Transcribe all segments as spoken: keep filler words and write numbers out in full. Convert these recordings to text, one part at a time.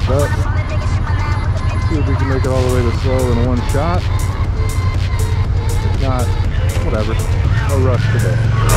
But see if we can make it all the way to slow in one shot. If not, whatever. No rush today.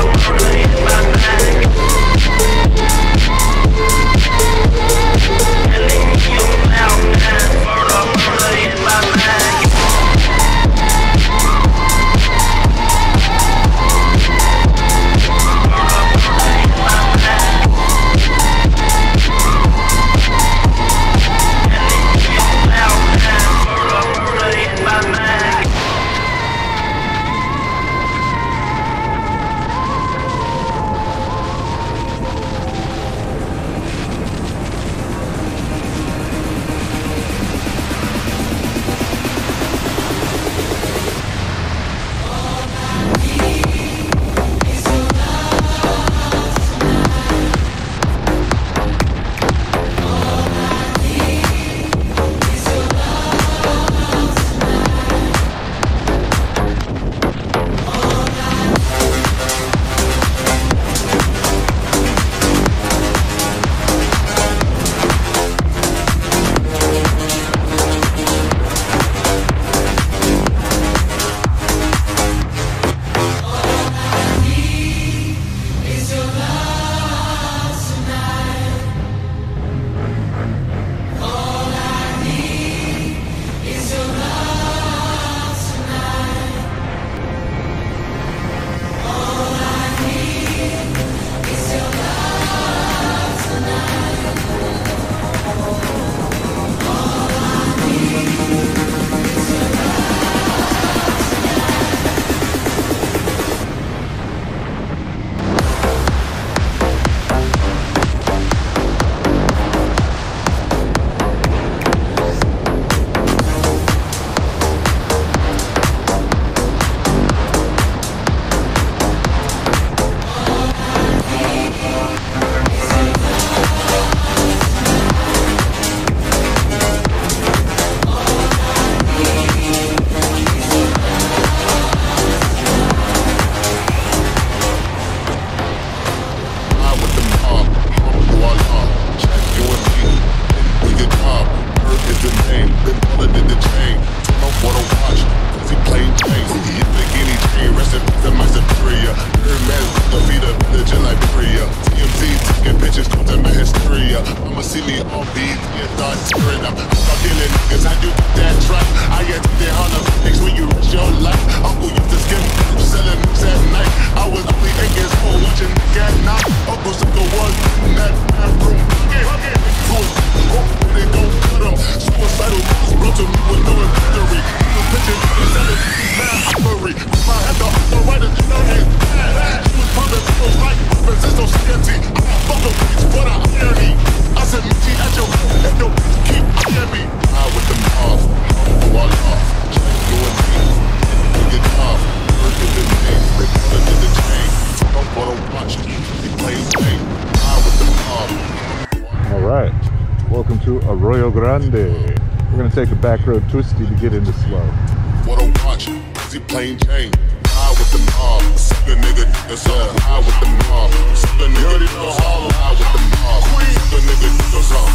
Alright, welcome to Arroyo Grande. We're gonna take a back road twisty to get into slow. What a watch, he plain Jane. High with the mob, suck a nigga, that's all. High with the mob, suck a nigga, that's all. High with the mob, suck a nigga, that's all.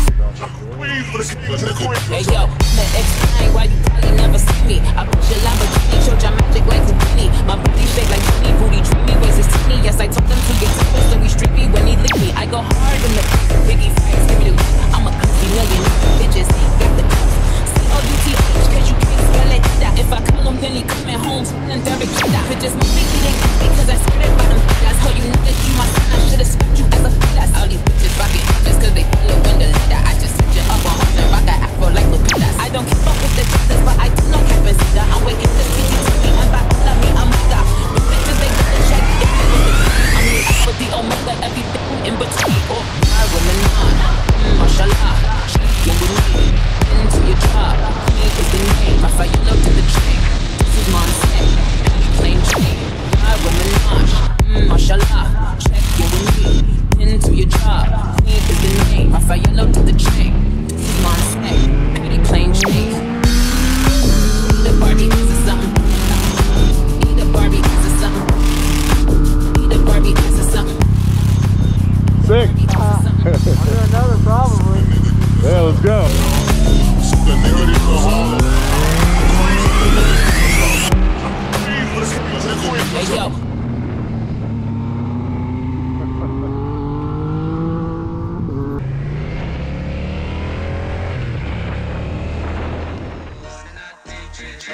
Hey yo, let explain why you probably never see me. I push a Lamborghini, show your magic like Houdini. My booty shake like Jimmy, booty dreamy, waist is teeny. Yes, I told them to get close, so we streaky when he lick me. I go hard in the biggie fights, give me the I'm a crazy million bitches, got the C O U T H, cause you can't spell it. If I call him, then he coming home, and Derek that bitches me thinking because I scared about them. That's how you know that you my son. I should've spent you as a class. All these bitches rockin' just cause they follow in the leader. I just set you up on home and rock that afro like Lupita's. I don't keep up with the justice, but I do know Captain Cedar. I'm waking this P G to me, and by all of me, I'm a star. The bitches, they got the check, if they with the I'm the F with the omega, everything in between. Oh, I women on, mm, mashallah, shaking with me.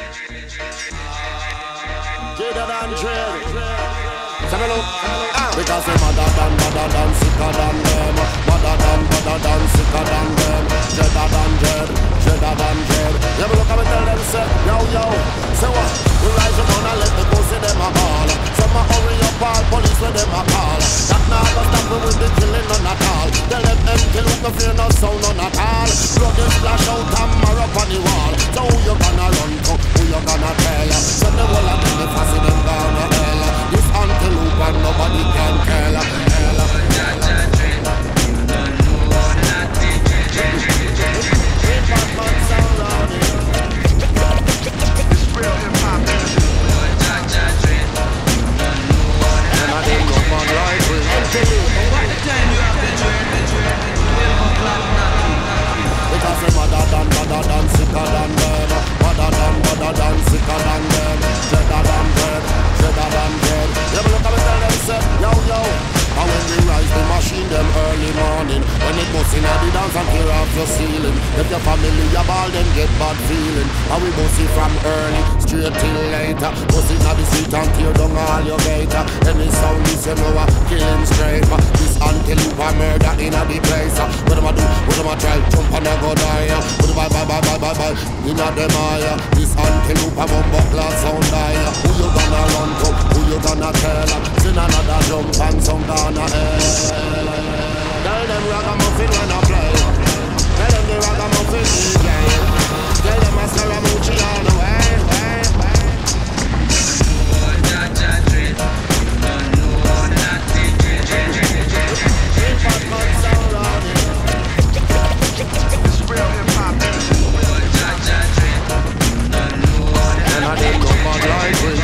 Jada than dread. Say me look, because they madder than, madder than, sicker than them. Madder than, madder than, sicker than them. Dreader than dread, dreader than dread. Yeah, me look at me tell them say, yo, yo. Say what? We rise up and let the pussy them a ball. Some a hurry up all police with them a call. That now go stop me with the killing none at all. Tell them them kill with no fear, no sound none at all. Blood is splash out and mark up on the wall. So who you gonna run to? Who you gonna tell? Send them all of them if I see them down to hell. This antelope and nobody can tell. Hell, because they madder than, madder than, sicker than them. Madder than, madder than, sicker than them. Dreader than dread, dreader than dread. Yeah, but look at me tell them say, yo, yo. And when we rise the machine them early morning, when it goes in the dance and tear off your ceiling. If your family your ball then get bad feeling. And we bossy from early, straight till later. Bossy in the street and tear down all your gator. Any sound is you know a killing straight. This antelope a murder in a big place. What am I do? What am I try? Jump and I go die. What am I bye bye bye bye bye? In a dem eye. This antelope a bumbo class sound die. Who you gonna run to? Who you gonna tell? Sing another jump and some gonna hell. Tell them ragamuffin when I play. Tell them the ragamuffin D J. Tell them I Scaramucci all the way. It's real hip-hop music. And I didn't know my life is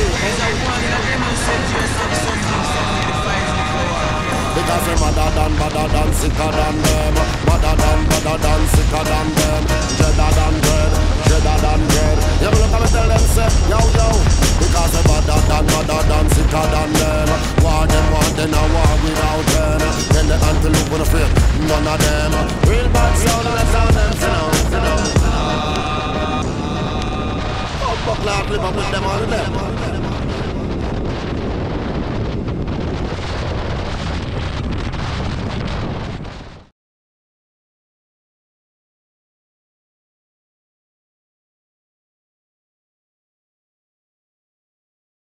because they madder than, madder than, sicker than them. Madder than, madder than, sicker than them. Dreader than dread, dreader than dread. Yeah, but look at me tell them say, yo, yo. Because they madder than, madder than, sicker than them. War them, war them, a war without them. Then the antelope with a fear, none of them. Real bad sound, let's sound them, you know, you know. Oh, fuck, Lord, live up with them all of them.